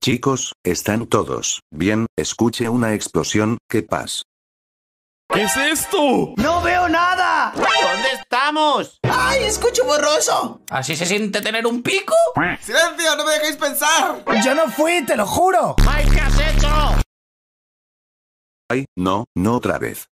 Chicos, ¿están todos bien? Escuché una explosión, ¿qué pasa? ¿Qué es esto? ¡No veo nada! ¿Dónde estamos? ¡Ay, escucho borroso! ¿Así se siente tener un pico? ¡Silencio! ¡No me dejéis pensar! ¡Yo no fui, te lo juro! ¡Mike, qué has hecho! Ay, no, no otra vez.